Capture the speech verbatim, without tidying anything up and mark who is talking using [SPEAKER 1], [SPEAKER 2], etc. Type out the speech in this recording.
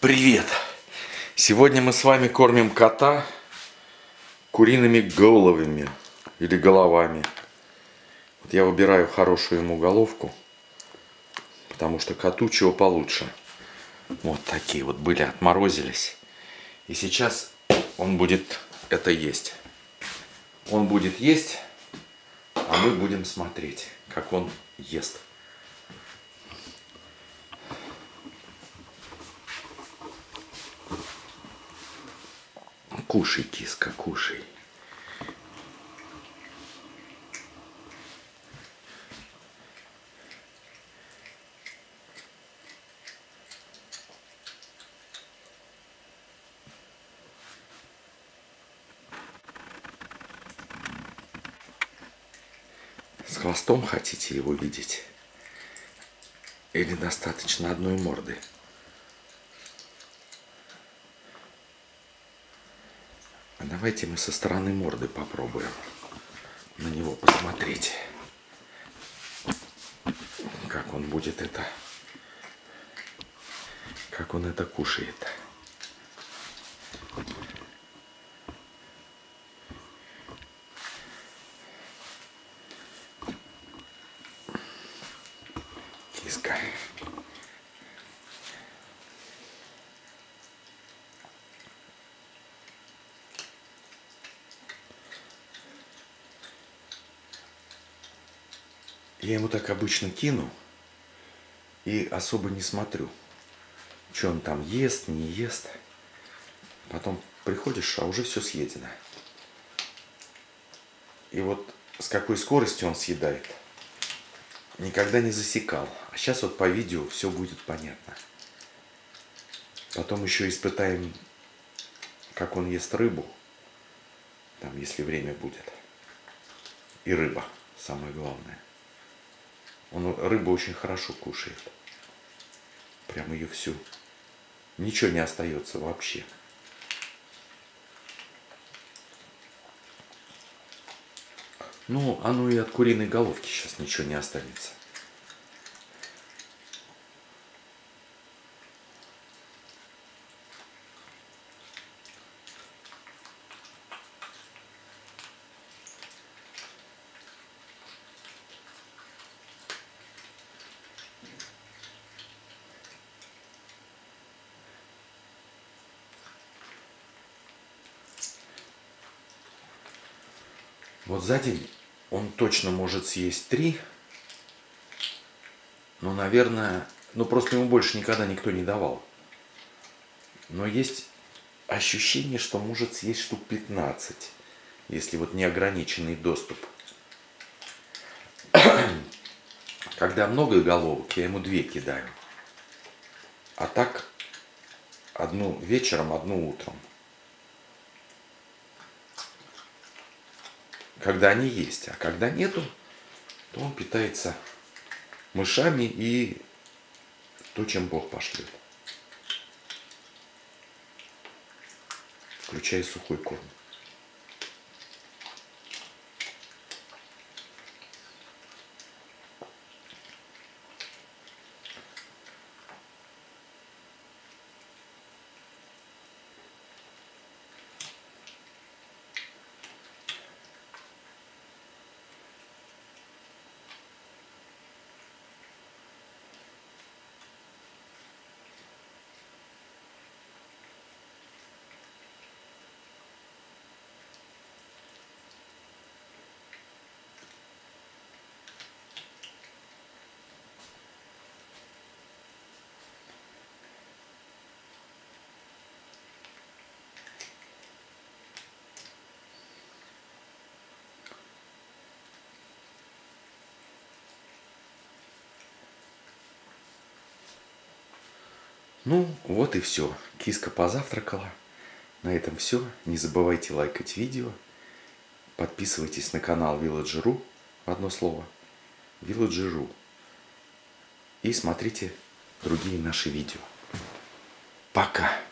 [SPEAKER 1] Привет! Сегодня мы с вами кормим кота куриными головами или головами. Вот я выбираю хорошую ему головку, потому что коту чего получше. Вот такие вот были, отморозились. И сейчас он будет это есть. Он будет есть, а мы будем смотреть, как он ест. Кушай, киска, кушай. С хвостом хотите его видеть? Или достаточно одной морды? А давайте мы со стороны морды попробуем на него посмотреть. Как он будет это... Как он это кушает. Киска. Я ему так обычно кину и особо не смотрю, что он там ест, не ест. Потом приходишь, а уже все съедено. И вот с какой скоростью он съедает, никогда не засекал. А сейчас вот по видео все будет понятно. Потом еще испытаем, как он ест рыбу, там, если время будет. И рыба, самое главное. Он рыбу очень хорошо кушает. Прям ее всю. Ничего не остается вообще. Ну, оно и от куриной головки сейчас ничего не останется. Вот за день он точно может съесть три. Ну, наверное, ну просто ему больше никогда никто не давал. Но есть ощущение, что может съесть штук пятнадцать, если вот неограниченный доступ. Когда много головок, я ему две кидаю. А так одну вечером, одну утром. Когда они есть. А когда нету, то он питается мышами и то, чем Бог пошлет. Включая сухой корм. Ну, вот и все. Киска позавтракала. На этом все. Не забывайте лайкать видео. Подписывайтесь на канал Villager.ru. Одно слово. Villager.ru. И смотрите другие наши видео. Пока.